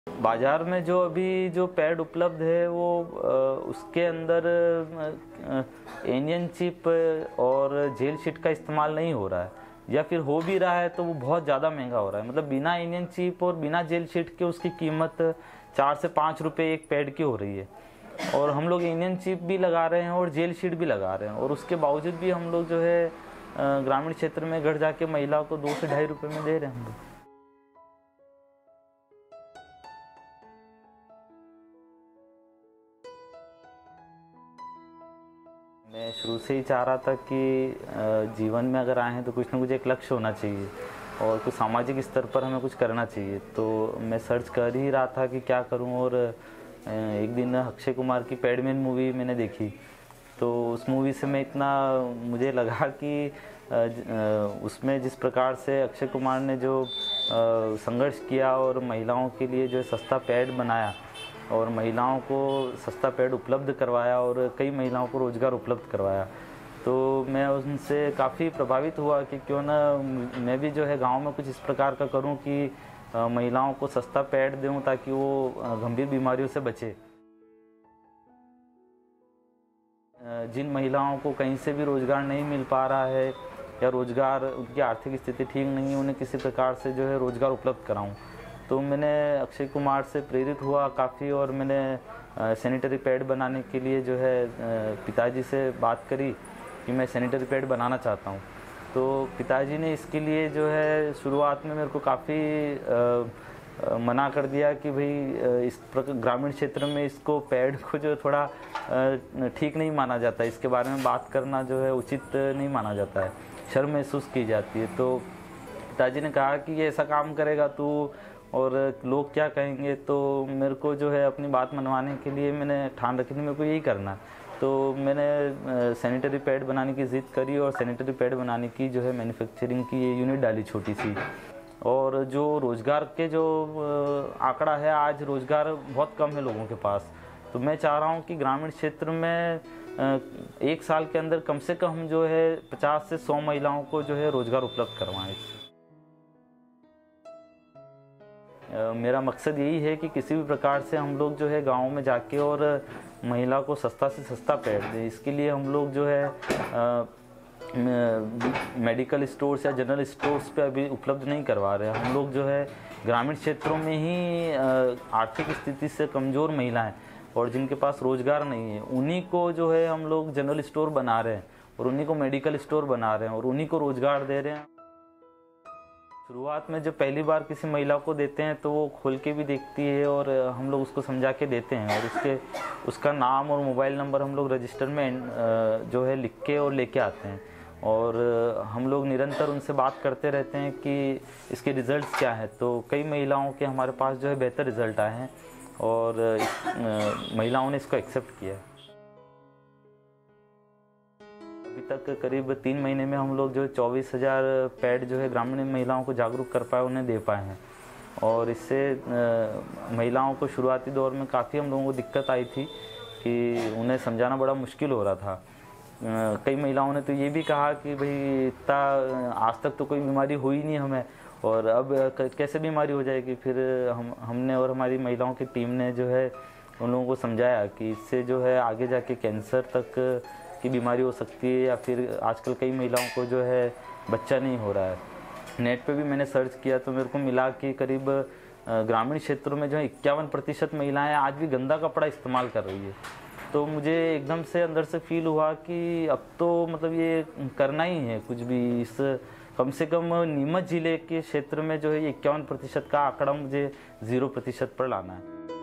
बाज़ार में जो अभी जो पैड उपलब्ध है वो उसके अंदर एनियन चिप और जेल शीट का इस्तेमाल नहीं हो रहा है, या फिर हो भी रहा है तो वो बहुत ज़्यादा महंगा हो रहा है। मतलब बिना एनियन चिप और बिना जेल शीट के उसकी कीमत 4 से 5 रुपये एक पैड की हो रही है। और हम लोग एनियन चिप भी लगा रहे हैं और जेल शीट भी लगा रहे हैं, और उसके बावजूद भी हम लोग जो है ग्रामीण क्षेत्र में घर जाके महिला को 2 से ढाई रुपये में दे रहे हैं हम लोग। मैं शुरू से ही चाह रहा था कि जीवन में अगर आए हैं तो कुछ ना कुछ एक लक्ष्य होना चाहिए और कुछ सामाजिक स्तर पर हमें कुछ करना चाहिए। तो मैं सर्च कर ही रहा था कि क्या करूं, और एक दिन अक्षय कुमार की पैडमैन मूवी मैंने देखी। तो उस मूवी से मैं इतना मुझे लगा कि उसमें जिस प्रकार से अक्षय कुमार ने जो संघर्ष किया और महिलाओं के लिए जो सस्ता पैड बनाया और महिलाओं को सस्ता पैड उपलब्ध करवाया और कई महिलाओं को रोज़गार उपलब्ध करवाया, तो मैं उनसे काफ़ी प्रभावित हुआ कि क्यों ना मैं भी जो है गांव में कुछ इस प्रकार का करूं कि महिलाओं को सस्ता पैड दूं ताकि वो गंभीर बीमारियों से बचे। जिन महिलाओं को कहीं से भी रोज़गार नहीं मिल पा रहा है या रोज़गार उनकी आर्थिक स्थिति ठीक नहीं है, उन्हें किसी प्रकार से जो है रोज़गार उपलब्ध कराऊं। तो मैंने अक्षय कुमार से प्रेरित हुआ काफ़ी, और मैंने सैनिटरी पैड बनाने के लिए जो है पिताजी से बात करी कि मैं सैनिटरी पैड बनाना चाहता हूँ। तो पिताजी ने इसके लिए जो है शुरुआत में मेरे को काफ़ी मना कर दिया कि भाई इस ग्रामीण क्षेत्र में इसको पैड को जो थोड़ा ठीक नहीं माना जाता, इसके बारे में बात करना जो है उचित नहीं माना जाता है, शर्म महसूस की जाती है। तो पिताजी ने कहा कि ये ऐसा काम करेगा तू और लोग क्या कहेंगे। तो मेरे को जो है अपनी बात मनवाने के लिए मैंने ठान रखी थी मेरे को यही करना। तो मैंने सैनिटरी पैड बनाने की ज़िद करी और सैनिटरी पैड बनाने की जो है मैन्युफैक्चरिंग की ये यूनिट डाली छोटी सी। और जो रोज़गार के जो आंकड़ा है, आज रोज़गार बहुत कम है लोगों के पास। तो मैं चाह रहा हूँ कि ग्रामीण क्षेत्र में एक साल के अंदर कम से कम जो है 50 से 100 महिलाओं को जो है रोज़गार उपलब्ध करवाएं। मेरा मकसद यही है कि किसी भी प्रकार से हम लोग जो है गाँव में जाके और महिला को सस्ता से सस्ता पैड दें। इसके लिए हम लोग जो है मेडिकल स्टोर्स या जनरल स्टोर्स पे अभी उपलब्ध नहीं करवा रहे हैं। हम लोग जो है ग्रामीण क्षेत्रों में ही आर्थिक स्थिति से कमज़ोर महिलाएं और जिनके पास रोज़गार नहीं है, उन्हीं को जो है हम लोग जनरल स्टोर बना रहे हैं और उन्हीं को मेडिकल स्टोर बना रहे हैं और उन्हीं को रोज़गार दे रहे हैं। शुरुआत में जब पहली बार किसी महिला को देते हैं तो वो खोल के भी देखती है और हम लोग उसको समझा के देते हैं, और उसका नाम और मोबाइल नंबर हम लोग रजिस्टर में जो है लिख के और लेके आते हैं। और हम लोग निरंतर उनसे बात करते रहते हैं कि इसके रिज़ल्ट्स क्या हैं। तो कई महिलाओं के हमारे पास जो है बेहतर रिज़ल्ट आए हैं और महिलाओं ने इसको एक्सेप्ट किया है। अभी तक करीब 3 महीने में हम लोग जो 24,000 पैड जो है ग्रामीण महिलाओं को जागरूक कर पाए, उन्हें दे पाए हैं। और इससे महिलाओं को शुरुआती दौर में काफ़ी हम लोगों को दिक्कत आई थी कि उन्हें समझाना बड़ा मुश्किल हो रहा था। कई महिलाओं ने तो ये भी कहा कि भाई इतना आज तक तो कोई बीमारी हुई नहीं हमें, और अब कैसे बीमारी हो जाएगी। फिर हमने और हमारी महिलाओं की टीम ने जो है उन लोगों को समझाया कि इससे जो है आगे जाके कैंसर तक की बीमारी हो सकती है, या फिर आजकल कई महिलाओं को जो है बच्चा नहीं हो रहा है। नेट पे भी मैंने सर्च किया तो मेरे को मिला कि करीब ग्रामीण क्षेत्रों में जो है 51% महिलाएं आज भी गंदा कपड़ा इस्तेमाल कर रही है। तो मुझे एकदम से अंदर से फील हुआ कि अब तो मतलब ये करना ही है कुछ भी। इस कम से कम नीमच ज़िले के क्षेत्र में जो है 51% का आंकड़ा मुझे 0% पर लाना है।